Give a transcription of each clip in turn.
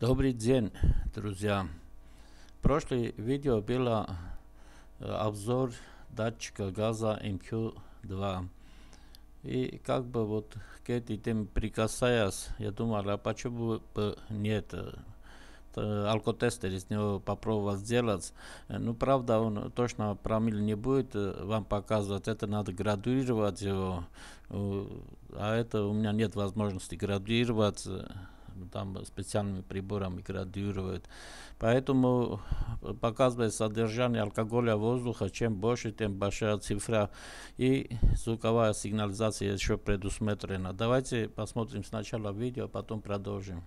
Добрый день, друзья. В прошлом видео было обзор датчика газа MQ2. И как бы вот к этой теме прикасаясь, я думал, а почему бы нет алкотестер из него попробовать сделать. Ну, правда, он точно промилле не будет вам показывать, это надо градуировать его, а это у меня нет возможности градуировать. Там специальными приборами градируют. Поэтому показывает содержание алкоголя воздуха. Чем больше, тем большая цифра. И звуковая сигнализация еще предусмотрена. Давайте посмотрим сначала видео, потом продолжим.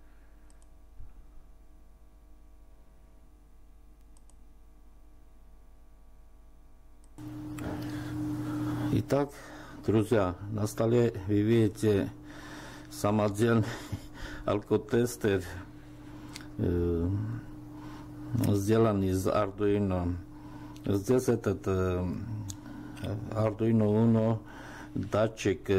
Итак, друзья, на столе вы видите самодельный алкотестер, сделан из Arduino. Здесь этот Arduino Uno датчик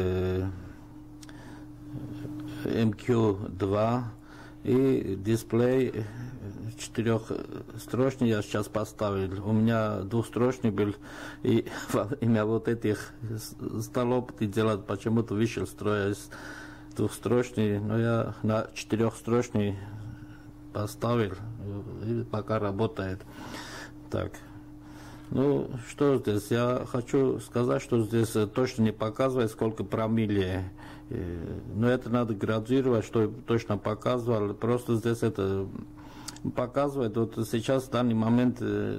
MQ2 и дисплей четырехстрочный я сейчас поставил. У меня двухстрочный был, и во время вот этих столов делать почему-то вышел строя двухстрочный, но я на четырехстрочный поставил, и пока работает. Так, ну что здесь? Я хочу сказать, что здесь точно не показывает, сколько промилле, но это надо градуировать, что точно показывал. Просто здесь это показывает, вот сейчас в данный момент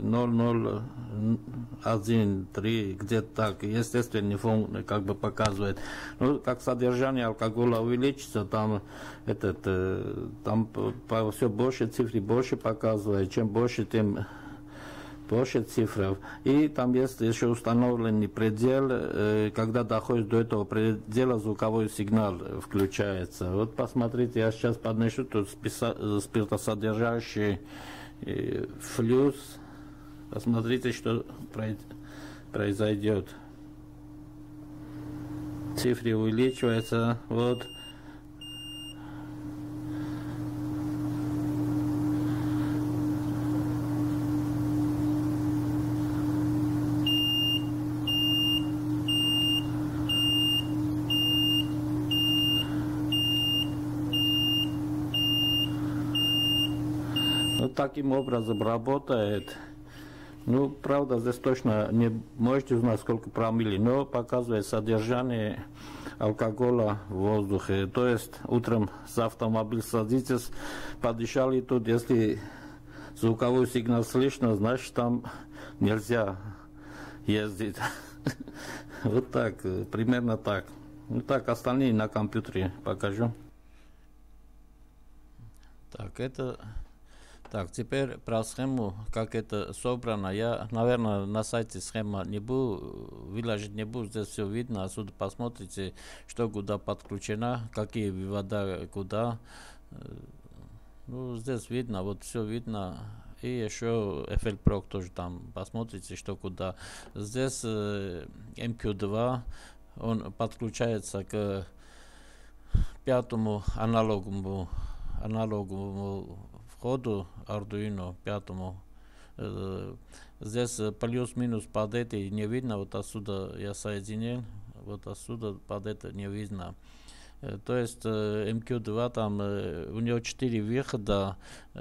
0,013, где-то так, естественно, фон как бы показывает. Ну, как содержание алкоголя увеличится, там там все больше цифры, больше показывает, чем больше, тем больше цифр. И там есть еще установленный предел, когда доходит до этого предела, звуковой сигнал включается. Вот посмотрите, я сейчас подношу тут спиртосодержащий флюс. Посмотрите, что произойдет. Цифры увеличиваются. Вот. Вот таким образом работает. Ну, правда, здесь точно не можете узнать, сколько промилле, но показывает содержание алкоголя в воздухе. То есть утром с автомобиля садитесь, подышали тут, если звуковой сигнал слышно, значит там нельзя ездить. Вот так, примерно так. Ну так, остальные на компьютере покажу. Так, это... Так, теперь про схему, как это собрано. Я, наверное, на сайте схема не буду, выложить не буду, здесь все видно. Отсюда посмотрите, что куда подключено, какие вывода куда. Ну, здесь видно, вот все видно. И еще FL Pro тоже там, посмотрите, что куда. Здесь MQ2, он подключается к пятому аналоговому входу Arduino 5. Здесь плюс-минус под это не видно, вот отсюда я соединил, вот отсюда под это не видно. То есть MQ2 там у него 4 выхода,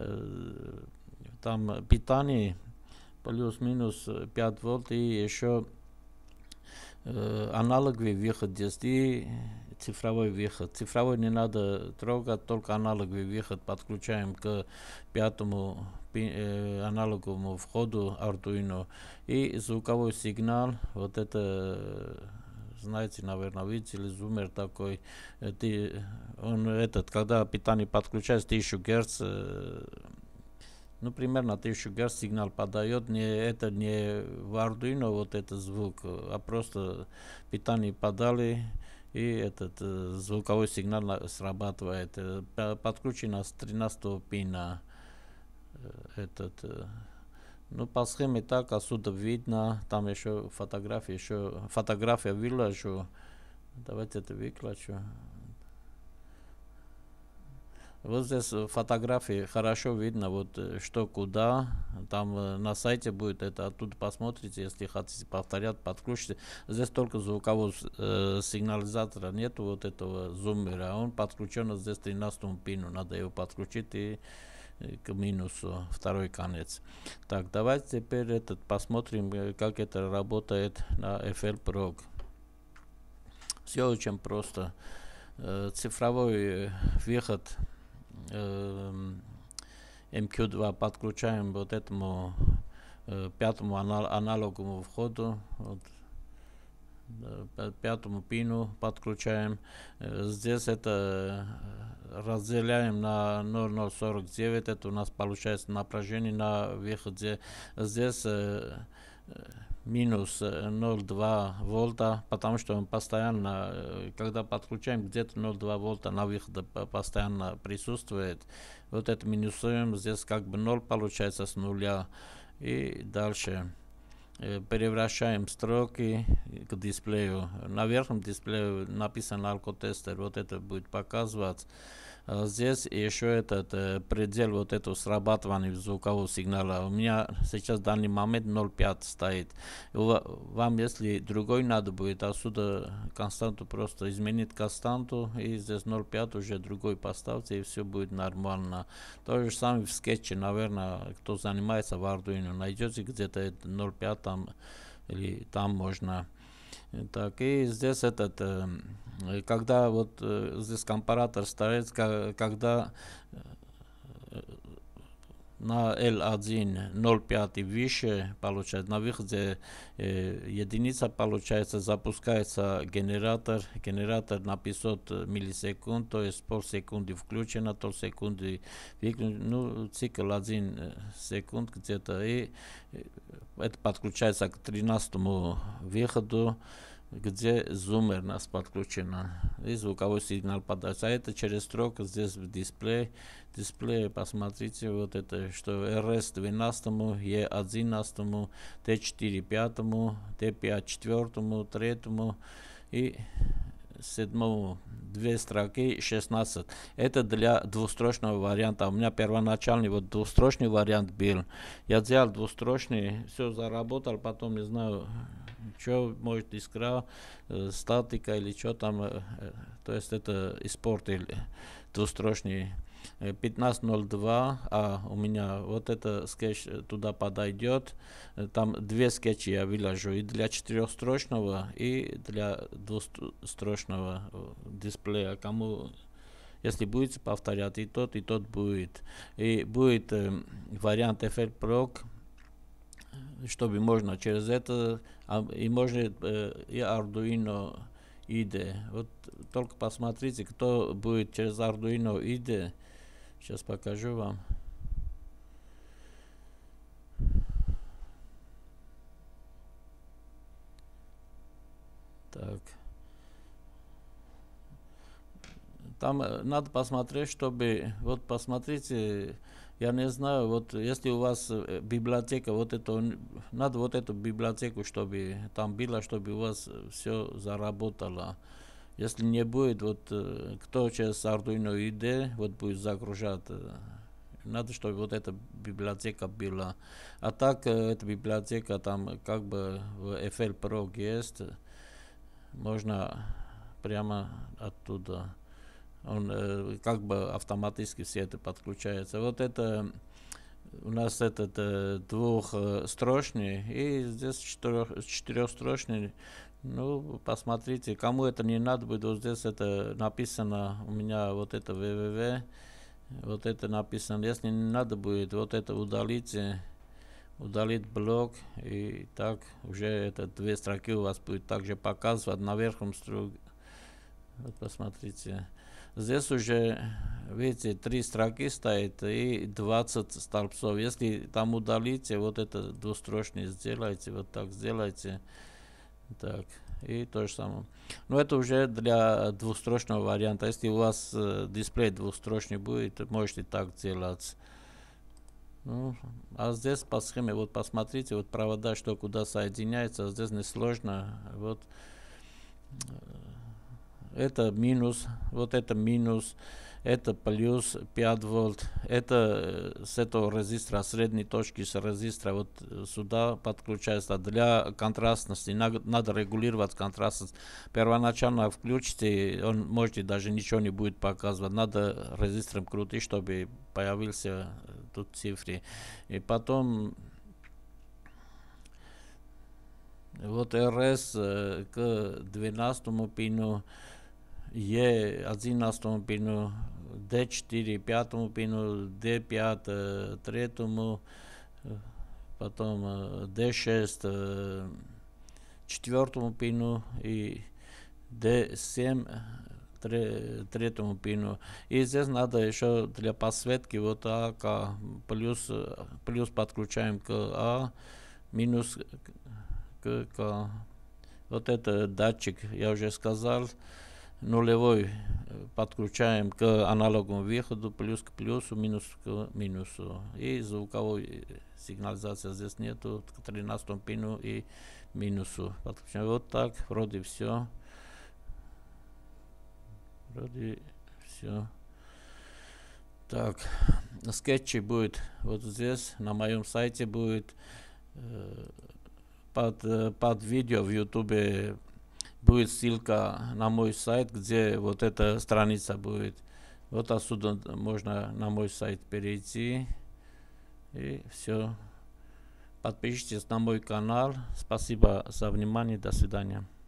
там питание плюс-минус 5 вольт и еще аналоговый выход есть и цифровой выход. Цифровой не надо трогать, только аналоговый выход подключаем к пятому аналоговому входу Arduino. И звуковой сигнал, вот это, знаете, наверное, видели, зумер такой, когда питание подключается 1000 Гц, ну, примерно 1000 Гц сигнал подает, это не в Arduino вот этот звук, а просто питание подали, и этот звуковой сигнал срабатывает. Подключено с 13 пина. Ну, по схеме так, отсюда видно, там еще фотография выложу. Давайте это выключу. Вот здесь фотографии хорошо видно, вот что куда. Там на сайте будет это, оттуда посмотрите, если хотите повторять, подключите. Здесь только звукового сигнализатора нету, вот этого зуммера. Он подключен здесь к 13 пину, надо его подключить и к минусу второй конец. Так, давайте теперь посмотрим, как это работает на FL Pro. Все очень просто. Цифровой выход MQ2 подключаем вот этому пятому аналоговому входу, вот, пятому пину подключаем. Здесь это разделяем на 0,049, это у нас получается напряжение на выходе. Здесь минус 0,2 вольта, потому что он постоянно, когда подключаем, где-то 0,2 вольта на выходе постоянно присутствует. Вот это минусуем, здесь как бы 0 получается с нуля. И дальше превращаем строки к дисплею. На верхнем дисплее написан алкотестер, вот это будет показывать. Здесь еще этот предел вот этого срабатывания звукового сигнала. У меня сейчас в данный момент 0,5 стоит. Вам, если другой надо будет, отсюда константу просто изменить константу, и здесь 0,5 уже другой поставьте, и все будет нормально. То же самое в скетче, наверное, кто занимается в Arduino, найдете где-то 0,5 там, или там можно. Так, и здесь когда вот здесь компаратор ставится, когда на L1 0,5 и выше получается, на выходе единица получается, запускается генератор на 500 миллисекунд, то есть полсекунды включено, полсекунды выключено, ну, цикл 1 секунд где-то, и это подключается к 13-му выходу, где зуммер нас подключено, и звуковой сигнал подается. А это через строку здесь в дисплее, посмотрите, вот это, что RS 12, E11, T4 5, T5 4, 3 и 7 две строки 16. Это для двустрочного варианта. У меня первоначальный вот двустрочный вариант был. Я сделал двустрочный, все заработал, потом не знаю, что, может, искра, статика или что там, то есть это испортил двустрочный 15.02, а у меня вот это скетч туда подойдет. Там две скетчи я выложу, и для четырехстрочного, и для двустрочного дисплея. Кому, если будете повторять, и тот будет. И будет вариант FL Pro, чтобы можно через это, и может и Arduino IDE. Вот только посмотрите, кто будет через Arduino IDE. Сейчас покажу вам. Так. Там надо посмотреть, чтобы, вот посмотрите, я не знаю, вот если у вас библиотека, вот это, надо вот эту библиотеку, чтобы там было, чтобы у вас все заработало. Если не будет, вот кто через Arduino IDE вот будет загружать, надо, чтобы вот эта библиотека была. А так, эта библиотека там как бы в FL Pro есть, можно прямо оттуда. Он как бы автоматически все это подключается. Вот это у нас этот двухстрочный, и здесь четырехстрочный. Ну, посмотрите, кому это не надо будет, вот здесь это написано, у меня вот это www, вот это написано, если не надо будет, вот это удалите, удалить блок, и так уже это две строки у вас будет также показывать на верхнем строке. Вот посмотрите, здесь уже, видите, 3 строки стоит и 20 столбцов. Если там удалите, вот это двустрочный сделайте, вот так сделайте. Так, и то же самое. Но это уже для двустрочного варианта. Если у вас дисплей двустрочный будет, можете так делать. Ну, а здесь по схеме, вот посмотрите, вот провода, что куда соединяется, здесь несложно. Вот это минус, вот это минус. это плюс 5 вольт. Это с этого резистора, средней точки с резистора вот сюда подключается. Для контрастности надо регулировать контрастность. Первоначально включите, он можете даже ничего не будет показывать. Надо резистором крутить, чтобы появился тут цифры. И потом вот РС к 12 пину, Е11 пину, D4 5 пину, D5 3, потом D6 4 пину и D7 3 пину. И здесь надо еще для подсветки вот А, К, плюс подключаем к А, минус к К. Вот это датчик, я уже сказал. Нулевой подключаем к аналоговому выходу, плюс к плюсу, минус к минусу. И звуковой сигнализации здесь нету, к 13 пину и минусу подключаем. Вот так, вроде все. Так, скетчи будет вот здесь, на моем сайте будет, под видео в YouTube будет ссылка на мой сайт, где вот эта страница будет. Вот отсюда можно на мой сайт перейти. И все. Подпишитесь на мой канал. Спасибо за внимание. До свидания.